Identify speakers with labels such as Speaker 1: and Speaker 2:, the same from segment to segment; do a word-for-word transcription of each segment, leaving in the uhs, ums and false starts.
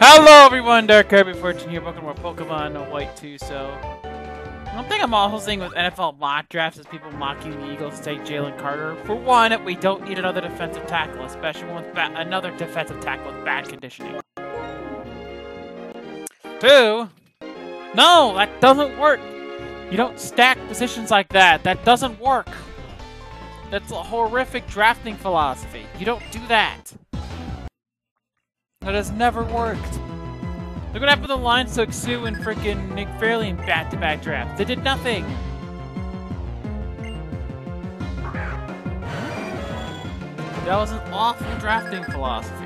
Speaker 1: Hello everyone, Dark Kirby Fortune here, welcome to our Pokemon White two, so... One thing I'm also seeing with N F L mock drafts is people mocking the Eagles to take Jalen Carter. For one, we don't need another defensive tackle, especially one with another defensive tackle with bad conditioning. Two, no, that doesn't work! You don't stack positions like that, that doesn't work! That's a horrific drafting philosophy, you don't do that! That has never worked. Look what happened to the Lions took Sue and frickin' Nick Fairley in back-to-back drafts. They did nothing. That was an awful drafting philosophy.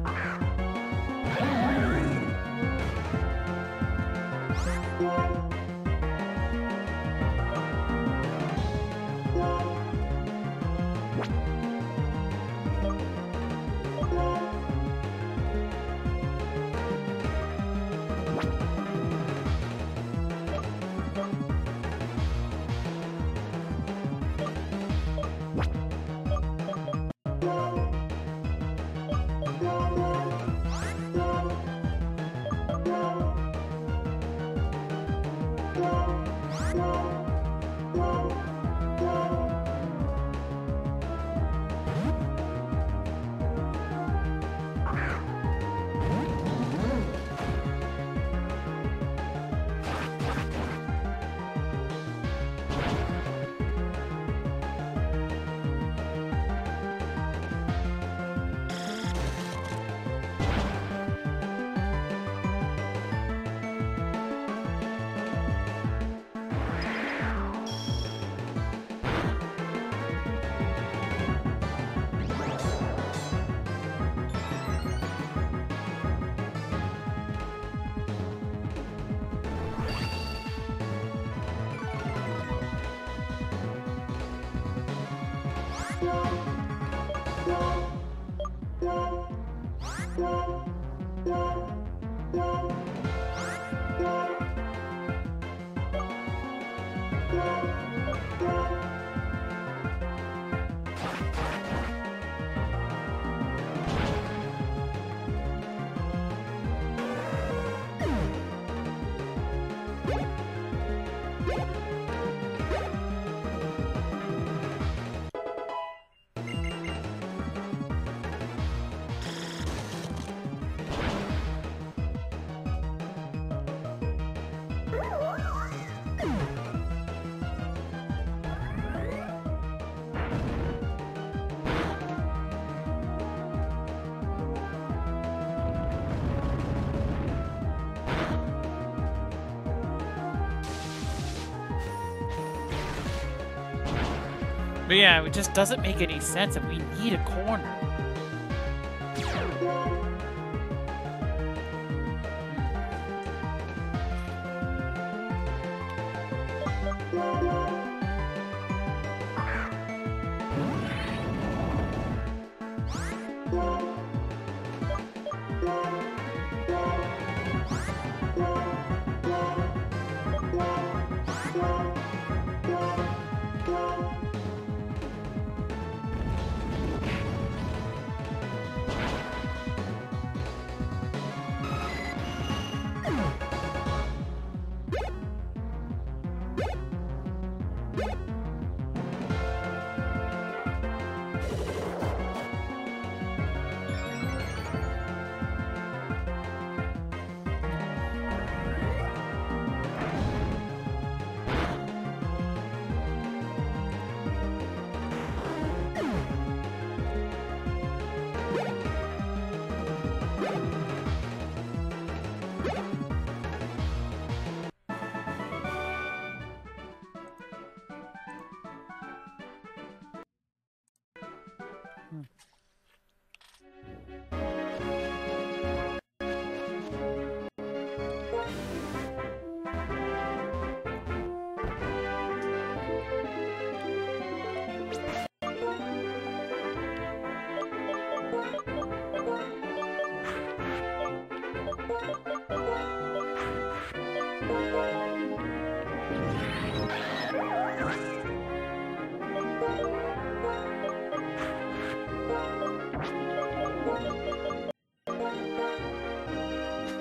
Speaker 1: But yeah, it just doesn't make any sense and we need a corner.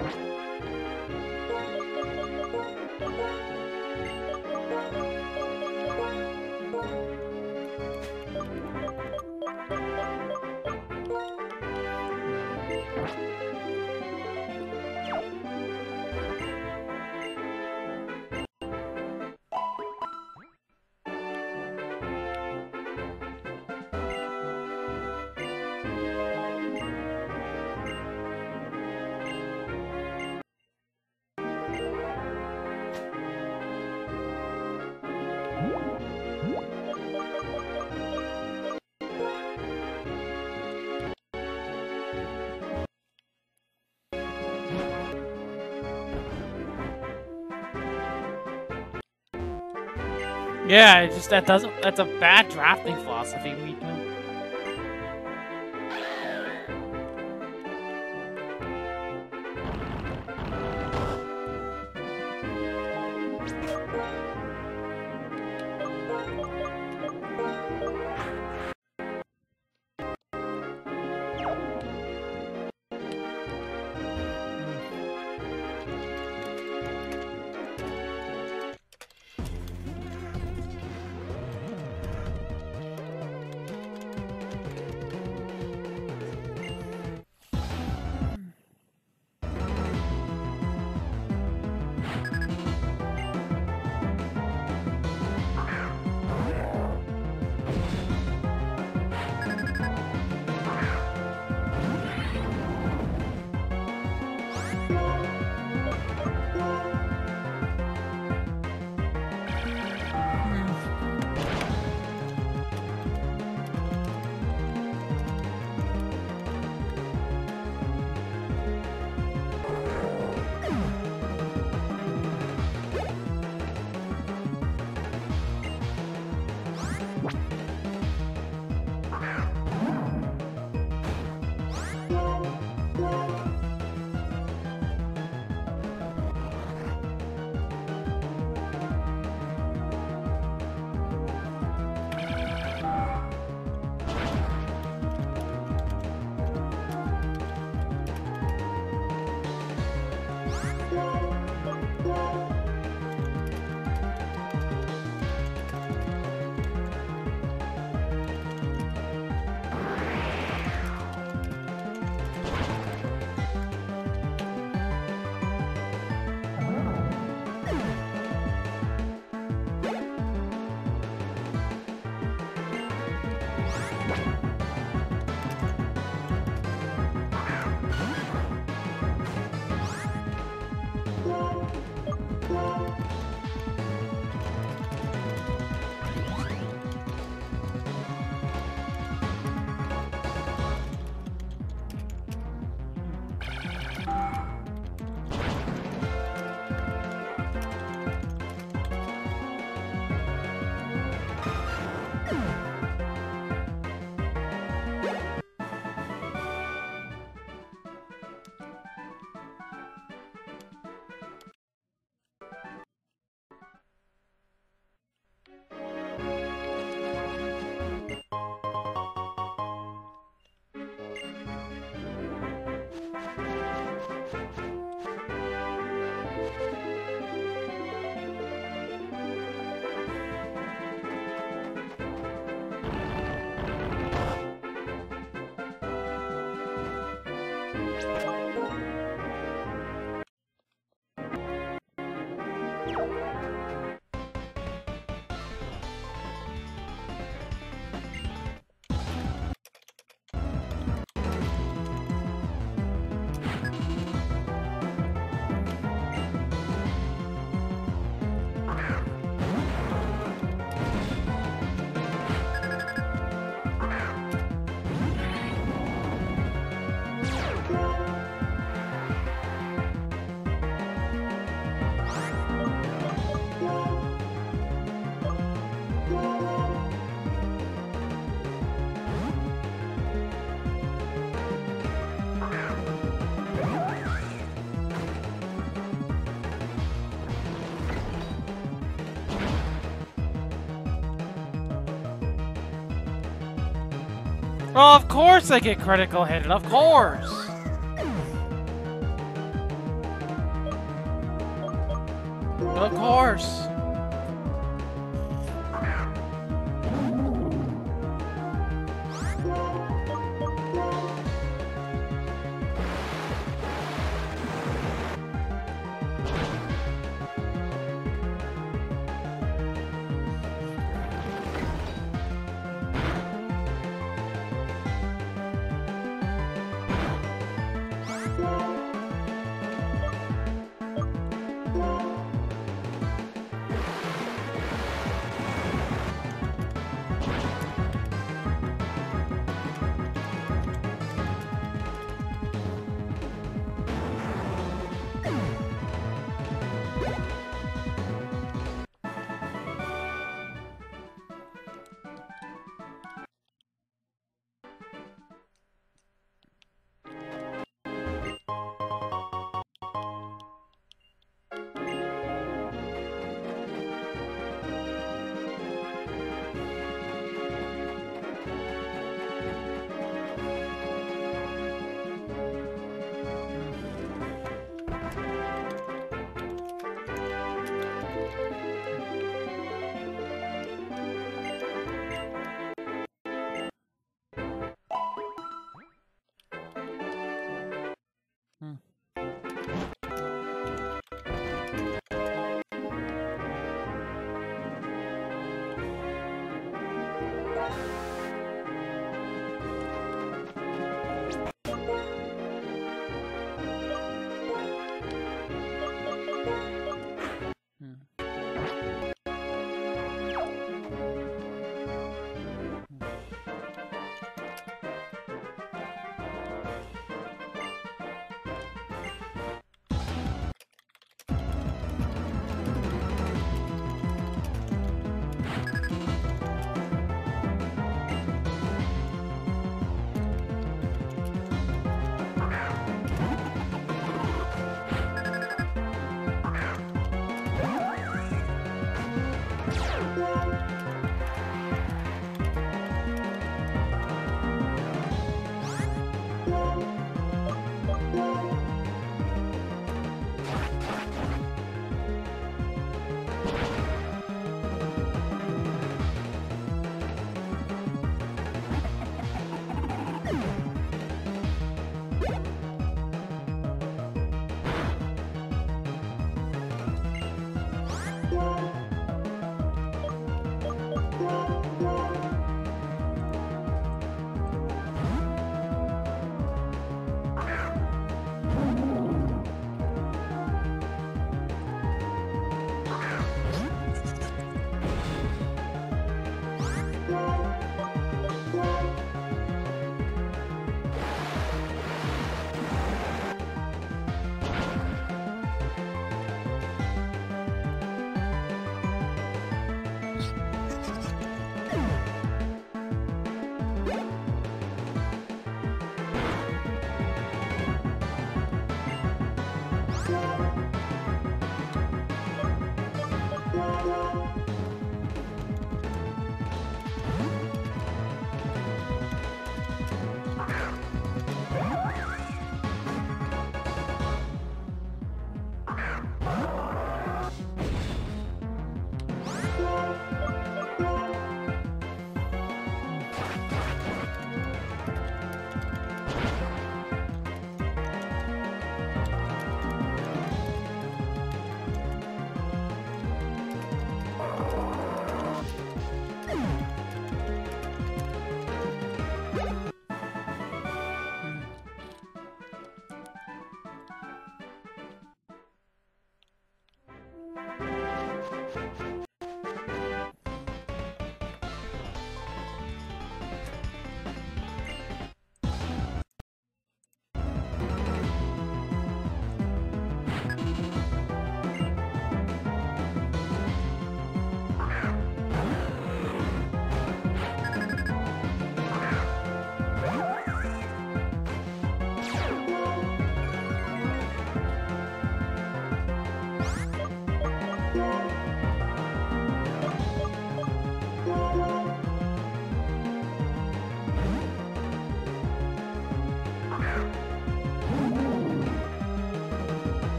Speaker 1: Yeah, it just that doesn't. That's a bad drafting philosophy. We do. Well, of course I get critical hit, of course! Of course.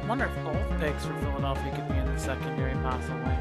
Speaker 1: I wonder if both picks for Philadelphia could be in the secondary, possibly.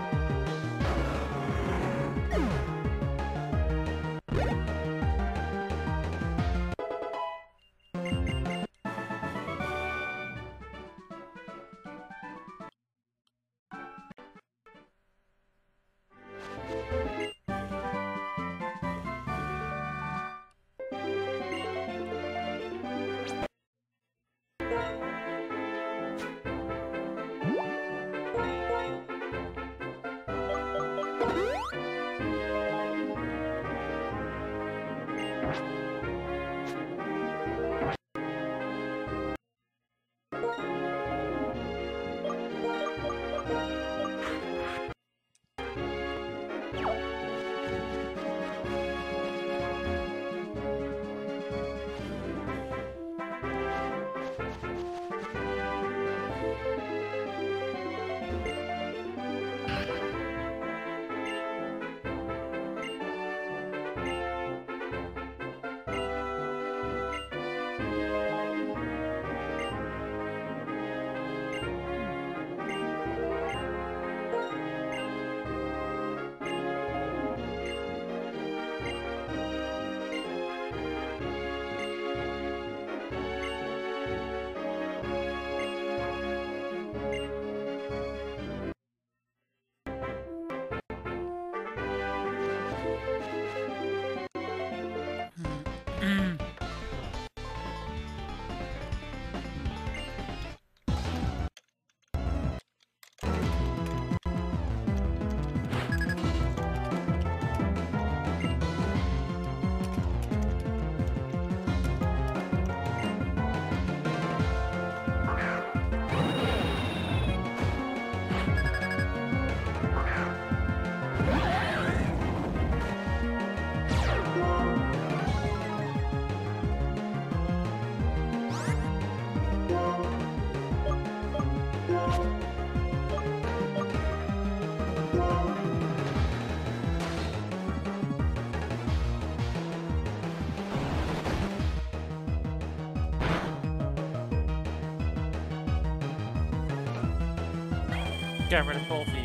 Speaker 1: Get rid of both of you.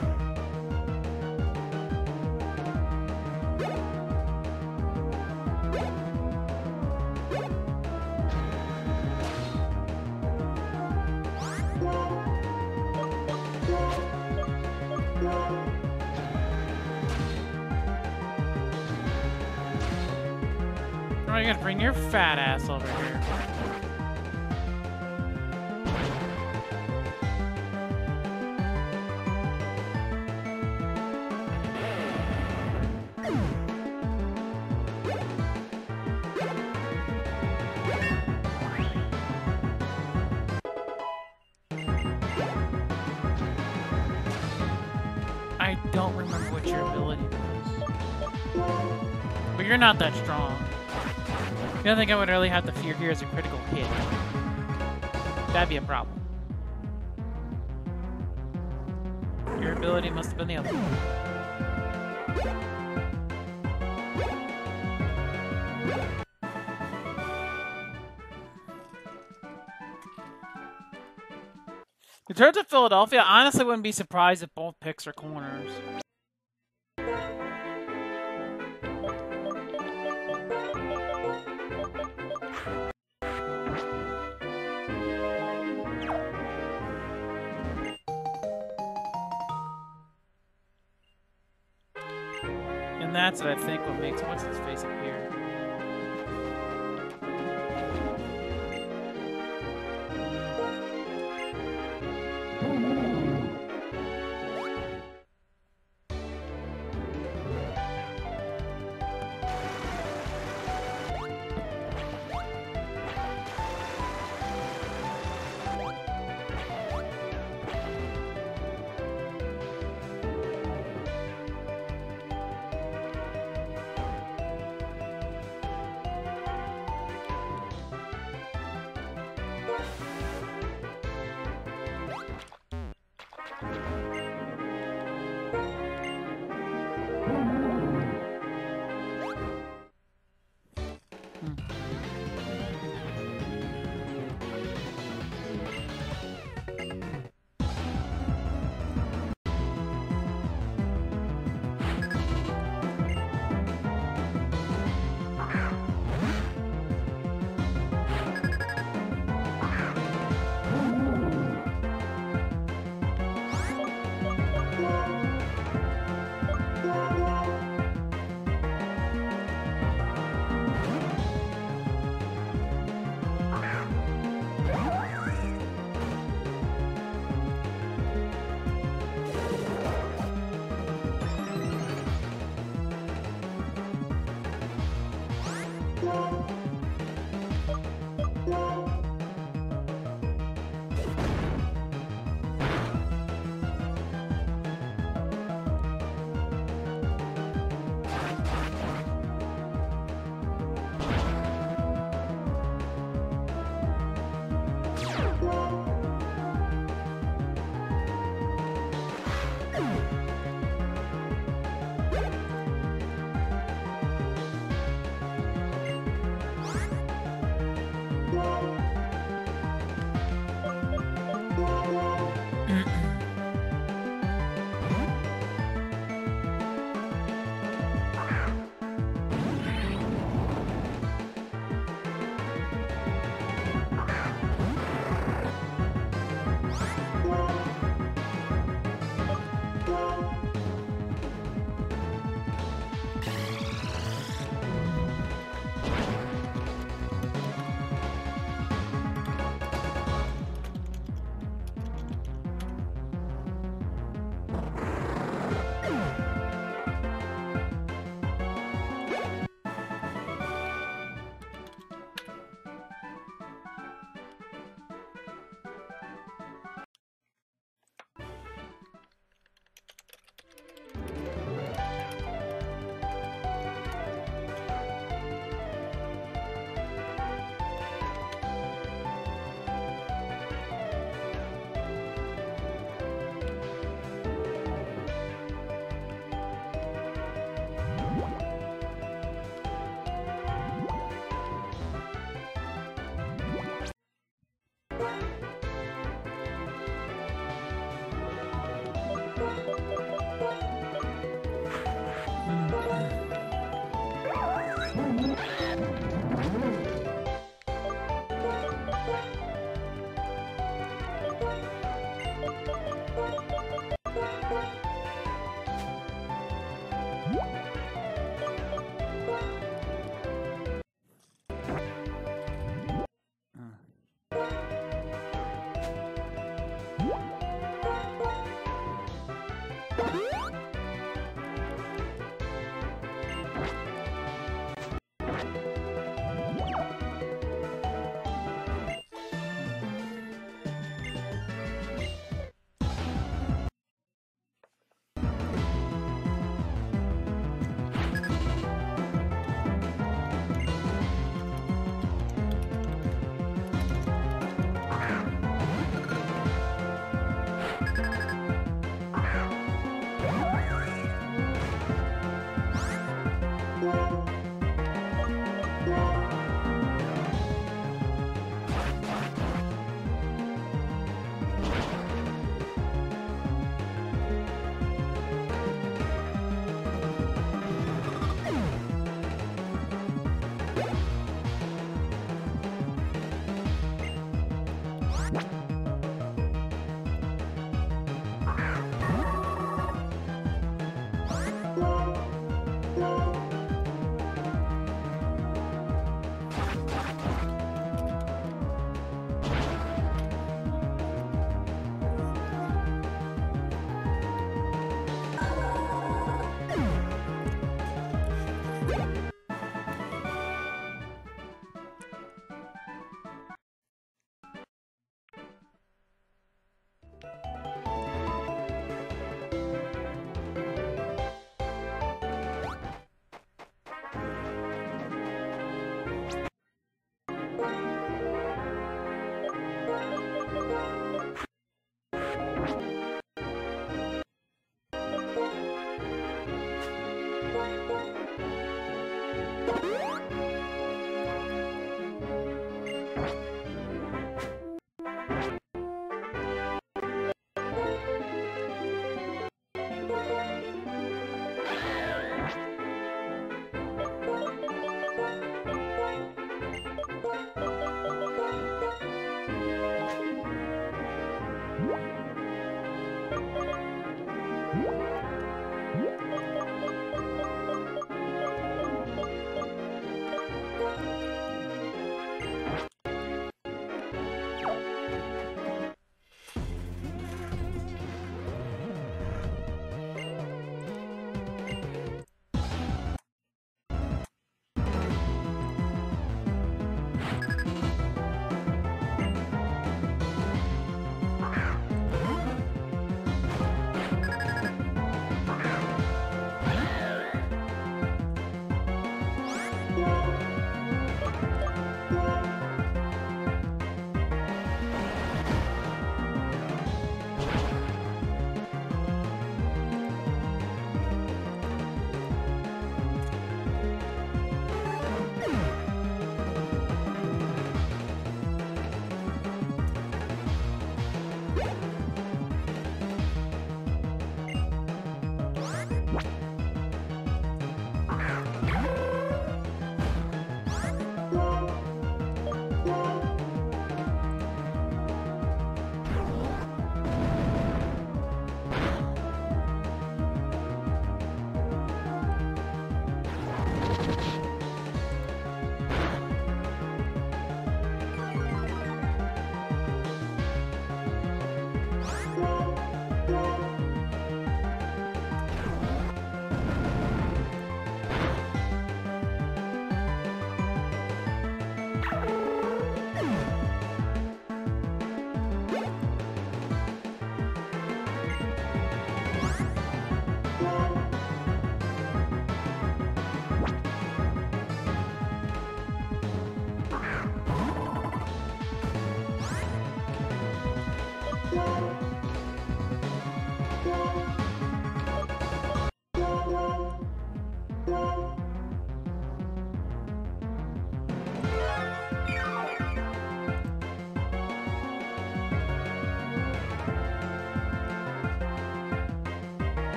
Speaker 1: Oh, you gotta bring your fat ass over here. I don't remember what your ability was. But you're not that strong. The only thing I would really have to fear here is a critical hit. That'd be a problem. Your ability must have been the other one. In terms of Philadelphia, I honestly wouldn't be surprised if both picks are corners. And that's what I think what makes what's his face appear.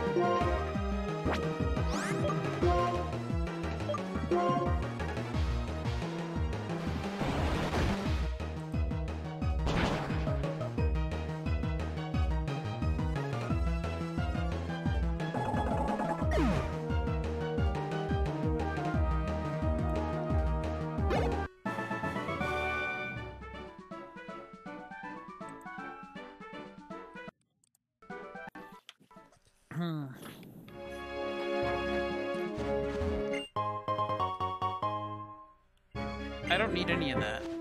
Speaker 1: I don't need any of that.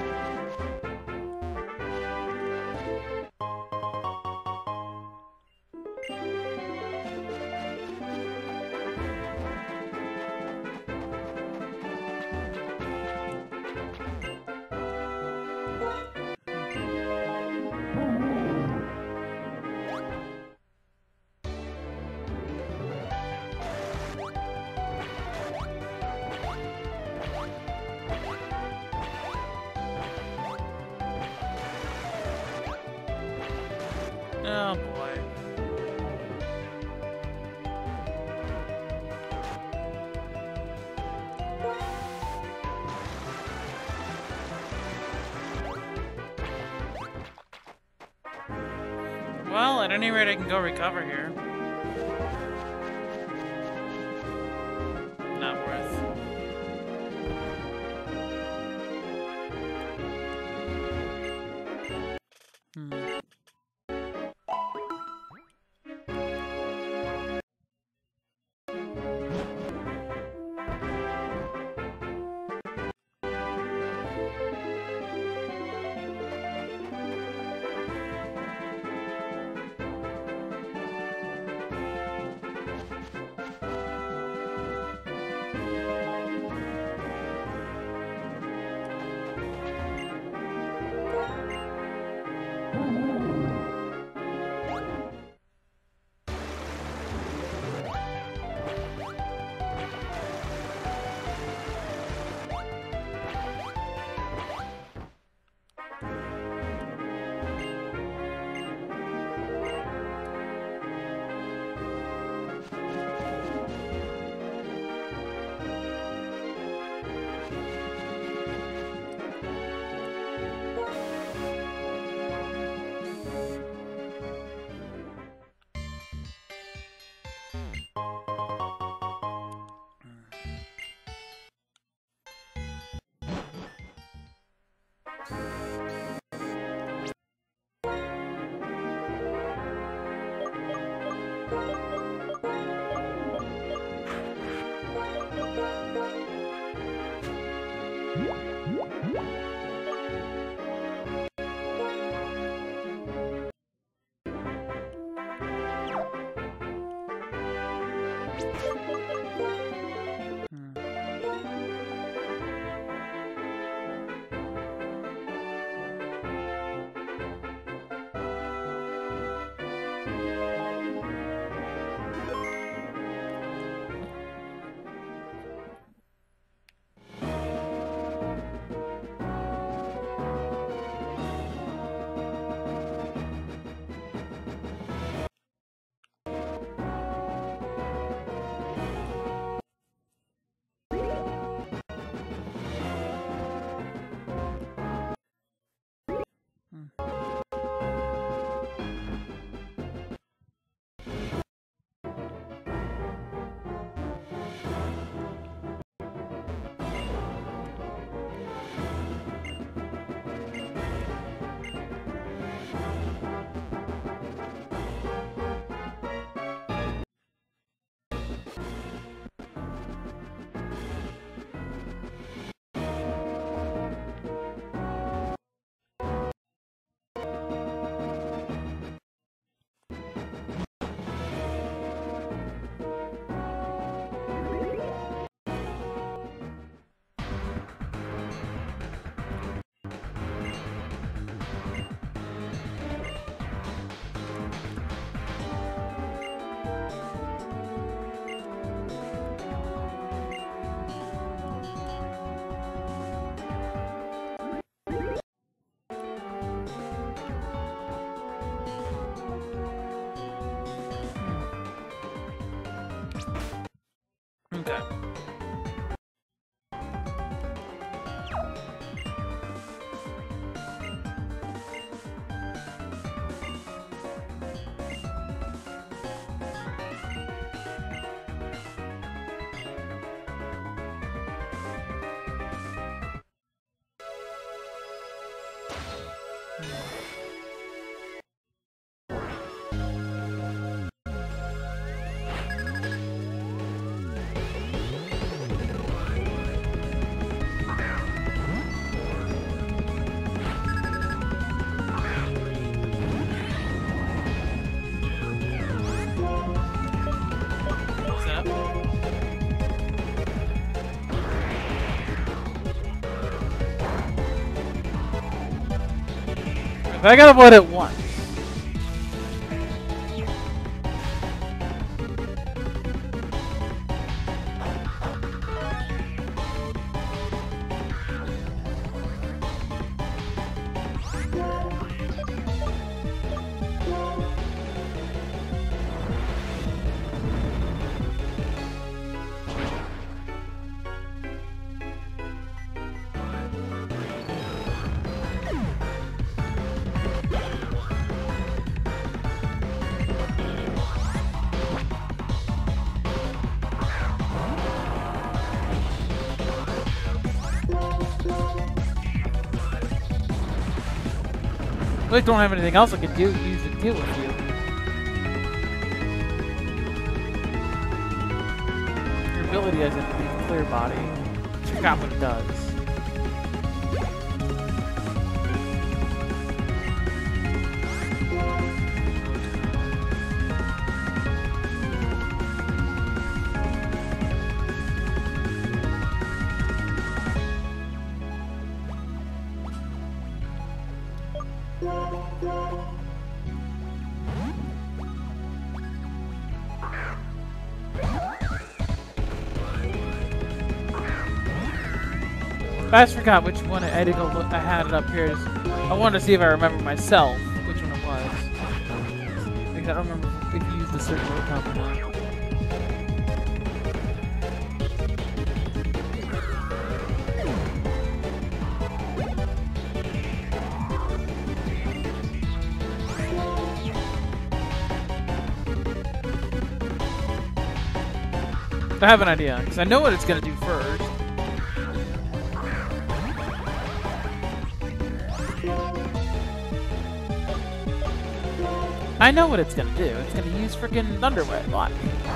Speaker 1: Oh boy. Well, at any rate, I can go recover here. Not worth. Hmm. Okay. I gotta avoid it once. I really don't have anything else I could do use to deal with you. Your ability as a clear body. Check out what it does. I just forgot which one I had to go look. I had it up here. I wanted to see if I remember myself which one it was. Because I don't remember if you used a certain road comp or not. I have an idea, because I know what it's going to do first. I know what it's gonna do. It's gonna use freaking Thunderwave. Watch.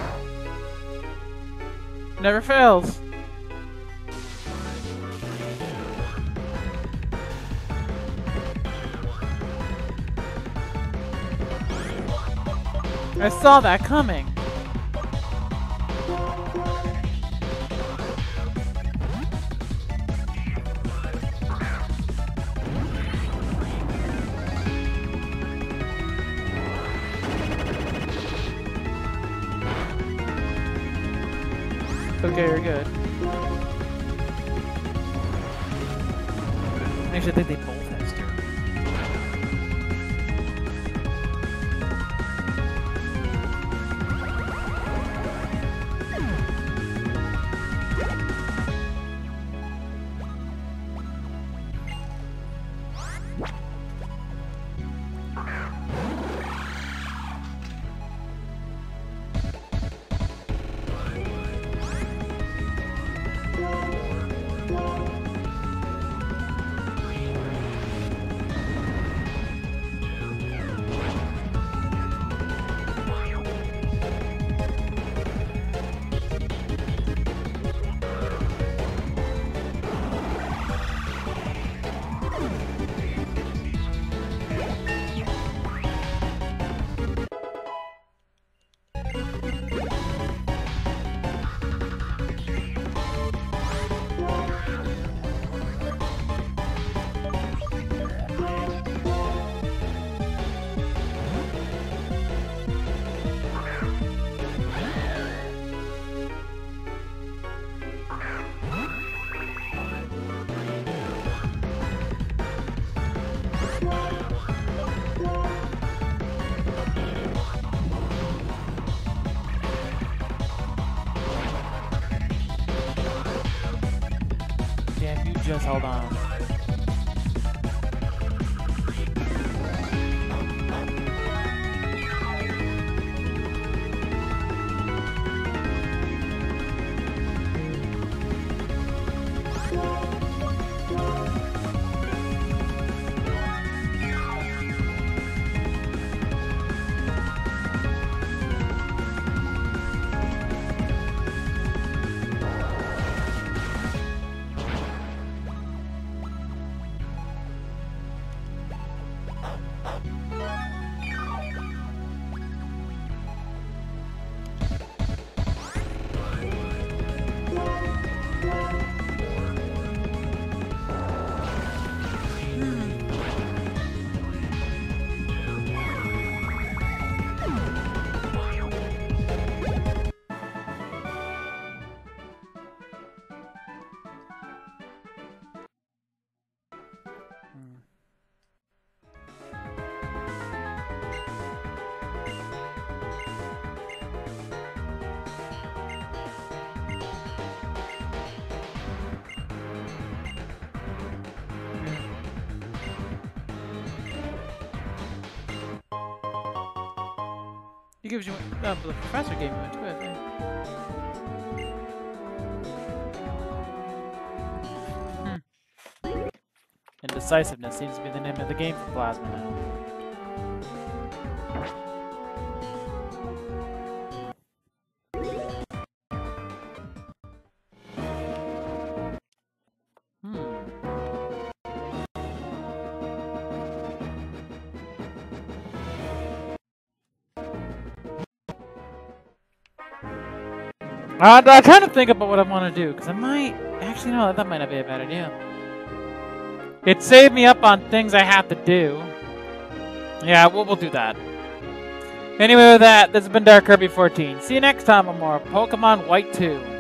Speaker 1: Never fails. I saw that coming. Okay, you're good. Actually, I think they both have steer. just hold on. He gives you uh, the professor gave you one too, I think. Hmm. Indecisiveness seems to be the name of the game for Plasma now. Uh, I'm trying to think about what I want to do, because I might... Actually, no, that might not be a bad idea. It saved me up on things I have to do. Yeah, we'll, we'll do that. Anyway, with that, this has been Dark Kirby fourteen. See you next time on more Pokemon White two.